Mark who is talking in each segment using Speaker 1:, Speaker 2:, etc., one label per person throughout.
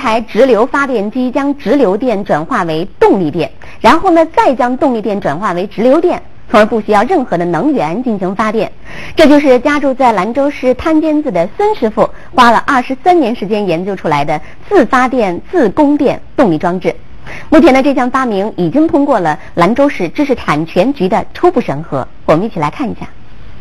Speaker 1: 台直流发电机将直流电转化为动力电，然后呢再将动力电转化为直流电，从而不需要任何的能源进行发电。这就是家住在兰州市滩尖子的孙师傅花了23年时间研究出来的自发电自供电动力装置。目前呢，这项发明已经通过了兰州市知识产权局的初步审核。我们一起来看一下。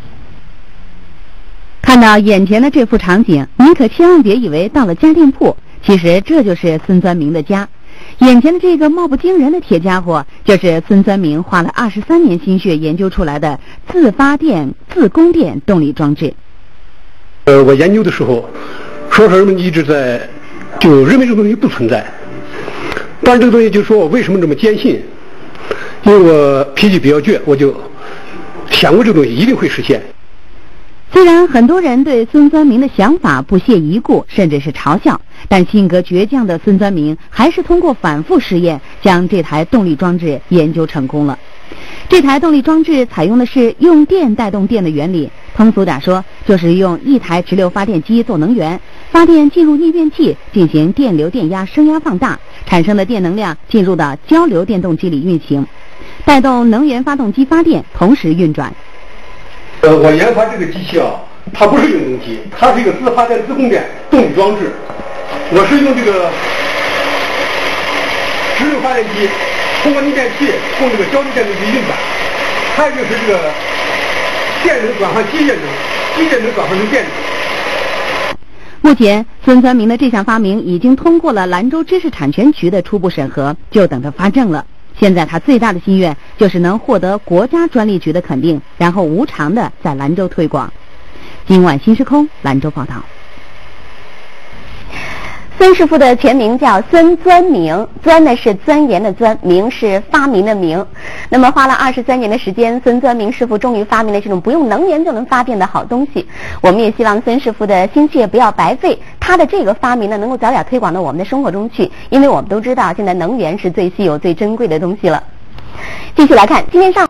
Speaker 1: 看到眼前的这幅场景，您可千万别以为到了家电铺，其实这就是孙钻明的家。眼前的这个貌不惊人的铁家伙，就是孙钻明花了23年心血研究出来的自发电自供电动力装置。
Speaker 2: 我研究的时候，说人们一直就认为这个东西不存在。但是这个东西就说我为什么这么坚信？因为我脾气比较倔，我就想过这个东西一定会实现。
Speaker 1: 虽然很多人对孙钻明的想法不屑一顾，甚至是嘲笑，但性格倔强的孙钻明还是通过反复试验，将这台动力装置研究成功了。这台动力装置采用的是用电带动电的原理，通俗点说，就是用一台直流发电机做能源，发电进入逆变器进行电流电压升压放大，产生的电能量进入到交流电动机里运行，带动能源发动机发电同时运转。
Speaker 2: 我研发这个机器它不是永动机，它是一个自发电自供电动力装置。我是用这个直流发电机通过逆变器供这个交流电动机运转，还有就是这个电能转换机械能，机械能转换成电能。
Speaker 1: 目前，孙钻明的这项发明已经通过了兰州知识产权局的初步审核，就等着发证了。现在他最大的心愿就是能获得国家专利局的肯定，然后无偿的在兰州推广。今晚新时空兰州报道。孙师傅的全名叫孙钻明，钻呢是钻研的钻，明是发明的明。那么花了23年的时间，孙钻明师傅终于发明了这种不用能源就能发电的好东西。我们也希望孙师傅的心血不要白费，他的这个发明呢能够早点推广到我们的生活中去，因为我们都知道现在能源是最稀有最珍贵的东西了。继续来看，今天上